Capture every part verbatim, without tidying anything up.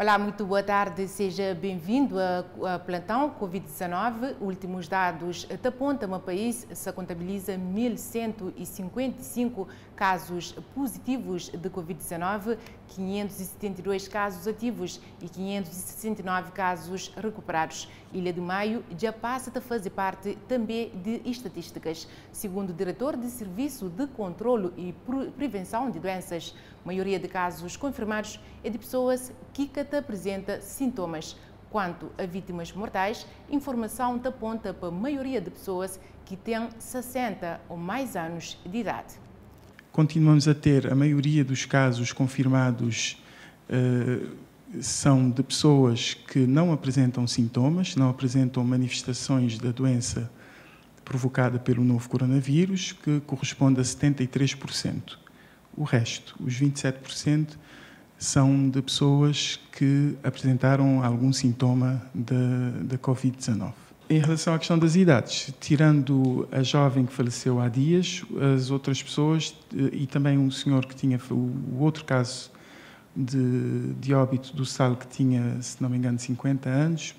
Olá, muito boa tarde, seja bem-vindo a Plantão Covid dezenove. Últimos dados apontam que o país se contabiliza mil cento e cinquenta e cinco casos positivos de Covid dezenove, quinhentos e setenta e dois casos ativos e quinhentos e sessenta e nove casos recuperados. Ilha de Maio já passa a fazer parte também de estatísticas. Segundo o diretor de Serviço de Controlo e Prevenção de Doenças, a maioria de casos confirmados é de pessoas que apresenta sintomas. Quanto a vítimas mortais, informação aponta para a maioria de pessoas que têm sessenta ou mais anos de idade. Continuamos a ter a maioria dos casos confirmados uh, são de pessoas que não apresentam sintomas, não apresentam manifestações da doença provocada pelo novo coronavírus, que corresponde a setenta e três por cento. O resto, os vinte e sete por cento, são de pessoas que apresentaram algum sintoma da, da Covid dezenove. Em relação à questão das idades, tirando a jovem que faleceu há dias, as outras pessoas, e também um senhor que tinha o outro caso de, de óbito do Sal, que tinha, se não me engano, cinquenta anos,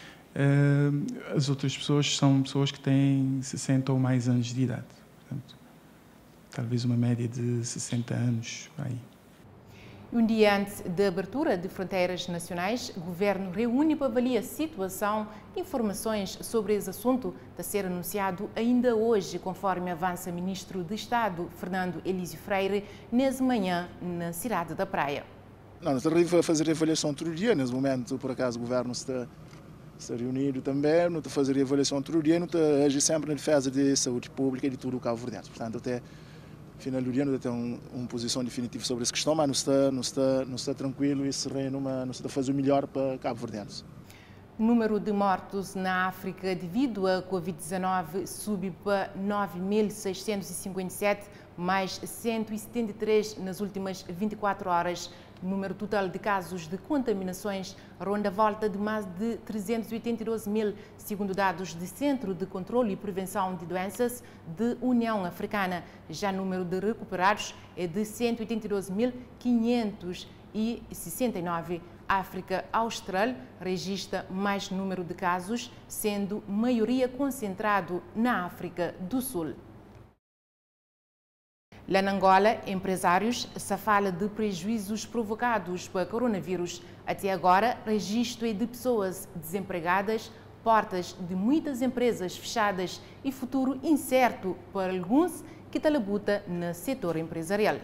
as outras pessoas são pessoas que têm sessenta ou mais anos de idade. Portanto, talvez uma média de sessenta anos aí. Um dia antes da abertura de fronteiras nacionais, o Governo reúne para avaliar a situação. Informações sobre esse assunto a ser anunciado ainda hoje, conforme avança o Ministro de Estado, Fernando Elísio Freire, nessa manhã, na cidade da Praia. Não, nós estamos a fazer a avaliação todo dia. Nesse momento, por acaso, o Governo está, está reunido também, não está a fazer a avaliação todo dia, não está a agir sempre na defesa da saúde pública e de tudo o Cabo Verde. Portanto, até final do dia não tem um, uma posição definitiva sobre essa questão, mas não está, não está, não está tranquilo e sereno, mas não está a fazer o melhor para Cabo Verde. O número de mortos na África devido à Covid dezenove subiu para nove mil seiscentos e cinquenta e sete, mais cento e setenta e três nas últimas vinte e quatro horas. O número total de casos de contaminações ronda a volta de mais de trezentos e oitenta e dois mil, segundo dados do Centro de Controlo e Prevenção de Doenças de União Africana. Já o número de recuperados é de cento e oitenta e dois mil, quinhentos e sessenta e nove. A África Austral registra mais número de casos, sendo maioria concentrado na África do Sul. Lá na Angola, empresários se fala de prejuízos provocados pelo coronavírus. Até agora, registro de pessoas desempregadas, portas de muitas empresas fechadas e futuro incerto para alguns que estão labuta no setor empresarial.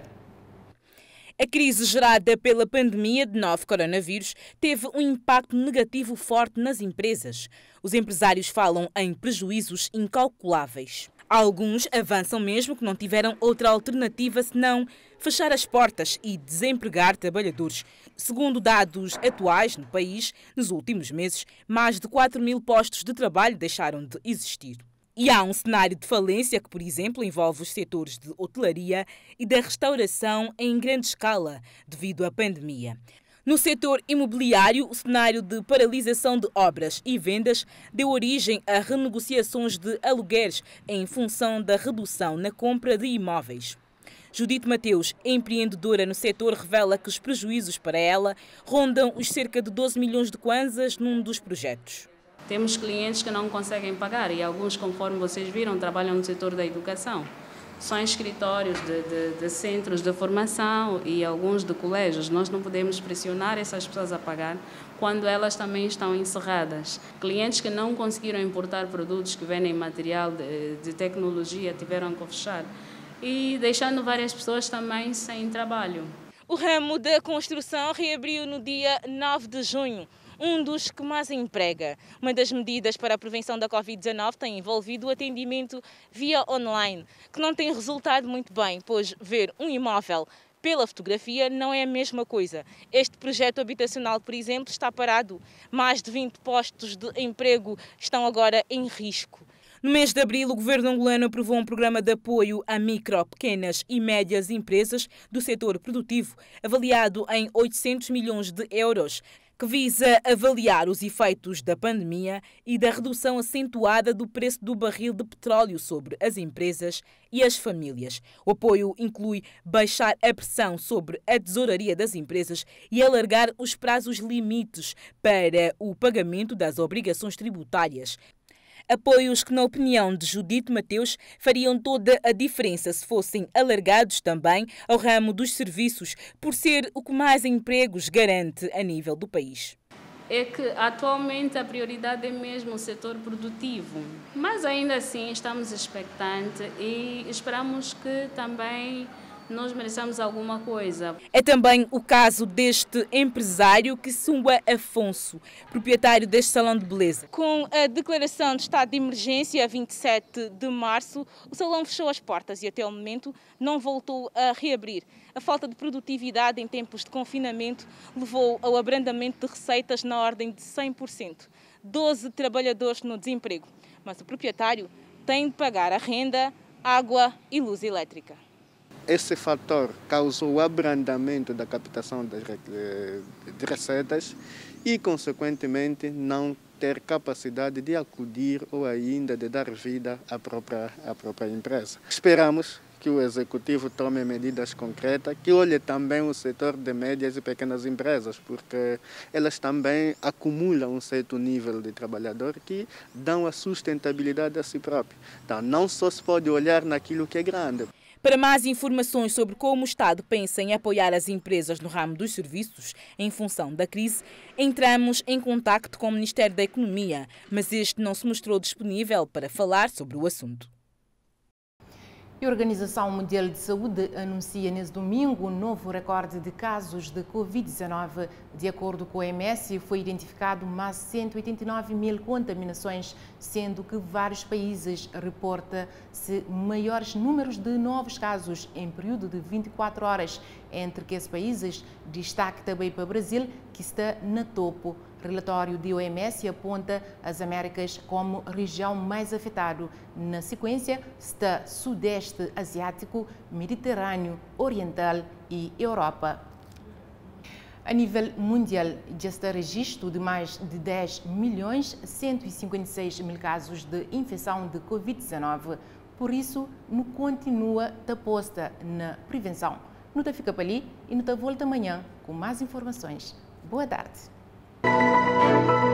A crise gerada pela pandemia de novo coronavírus teve um impacto negativo forte nas empresas. Os empresários falam em prejuízos incalculáveis. Alguns avançam mesmo que não tiveram outra alternativa senão fechar as portas e desempregar trabalhadores. Segundo dados atuais no país, nos últimos meses, mais de quatro mil postos de trabalho deixaram de existir. E há um cenário de falência que, por exemplo, envolve os setores de hotelaria e da restauração em grande escala devido à pandemia. No setor imobiliário, o cenário de paralisação de obras e vendas deu origem a renegociações de alugueres em função da redução na compra de imóveis. Judite Mateus, empreendedora no setor, revela que os prejuízos para ela rondam os cerca de doze milhões de kwanzas num dos projetos. Temos clientes que não conseguem pagar e alguns, conforme vocês viram, trabalham no setor da educação. São escritórios de, de, de centros de formação e alguns de colégios. Nós não podemos pressionar essas pessoas a pagar quando elas também estão encerradas. Clientes que não conseguiram importar produtos que vendem material de, de tecnologia tiveram que fechar e deixando várias pessoas também sem trabalho. O ramo da construção reabriu no dia nove de junho. Um dos que mais emprega. Uma das medidas para a prevenção da Covid dezenove tem envolvido o atendimento via online, que não tem resultado muito bem, pois ver um imóvel pela fotografia não é a mesma coisa. Este projeto habitacional, por exemplo, está parado. Mais de vinte postos de emprego estão agora em risco. No mês de abril, o governo angolano aprovou um programa de apoio a micro, pequenas e médias empresas do setor produtivo, avaliado em oitocentos milhões de euros, que visa avaliar os efeitos da pandemia e da redução acentuada do preço do barril de petróleo sobre as empresas e as famílias. O apoio inclui baixar a pressão sobre a tesouraria das empresas e alargar os prazos limites para o pagamento das obrigações tributárias. Apoios que, na opinião de Judite Mateus, fariam toda a diferença se fossem alargados também ao ramo dos serviços, por ser o que mais empregos garante a nível do país. É que atualmente a prioridade é mesmo o setor produtivo, mas ainda assim estamos expectantes e esperamos que também nós mereçamos alguma coisa. É também o caso deste empresário Kisumba Afonso, proprietário deste salão de beleza. Com a declaração de estado de emergência a vinte e sete de março, o salão fechou as portas e até o momento não voltou a reabrir. A falta de produtividade em tempos de confinamento levou ao abrandamento de receitas na ordem de cem por cento. doze trabalhadores no desemprego, mas o proprietário tem de pagar a renda, água e luz elétrica. Esse fator causou o abrandamento da captação de receitas e, consequentemente, não ter capacidade de acudir ou ainda de dar vida à própria, à própria empresa. Esperamos que o Executivo tome medidas concretas, que olhe também o setor de médias e pequenas empresas, porque elas também acumulam um certo nível de trabalhador que dão a sustentabilidade a si próprio. Então, não só se pode olhar naquilo que é grande. Para mais informações sobre como o Estado pensa em apoiar as empresas no ramo dos serviços em função da crise, entramos em contacto com o Ministério da Economia, mas este não se mostrou disponível para falar sobre o assunto. A Organização Mundial de Saúde anuncia neste domingo um novo recorde de casos de Covid dezenove. De acordo com a O M S, foi identificado mais cento e oitenta e nove mil contaminações, sendo que vários países reportam-se maiores números de novos casos em período de vinte e quatro horas. Entre que esses países, destaque também para o Brasil, que está na topo. Relatório da O M S aponta as Américas como região mais afetada. Na sequência está Sudeste Asiático, Mediterrâneo, Oriental e Europa. A nível mundial, já está registro de mais de dez milhões cento e cinquenta e seis mil casos de infecção de Covid dezenove. Por isso, não continua a posta na prevenção. Não te fica para ali e não te volta amanhã com mais informações. Boa tarde.